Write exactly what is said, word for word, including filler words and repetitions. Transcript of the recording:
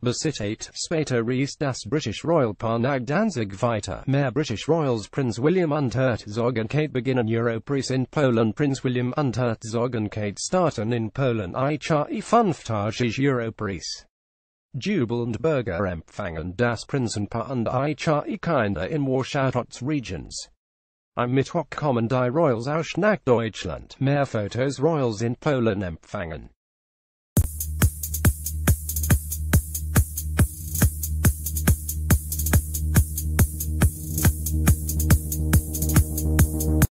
Besitate, später ist das British Royal Paar nach Danzig weiter. Mehr British Royals Prince William und Herzogin beginnen Europreis in Polen. Prince William und Herzogin starten in Polen ich fünftägig Europreis. Jubel und Bürger empfangen das Prinzenpaar und ich Kinder in Warschauts Regions. Am Mittwoch kommen die Royals aus nach Deutschland. Mehr Fotos Royals in Polen empfangen.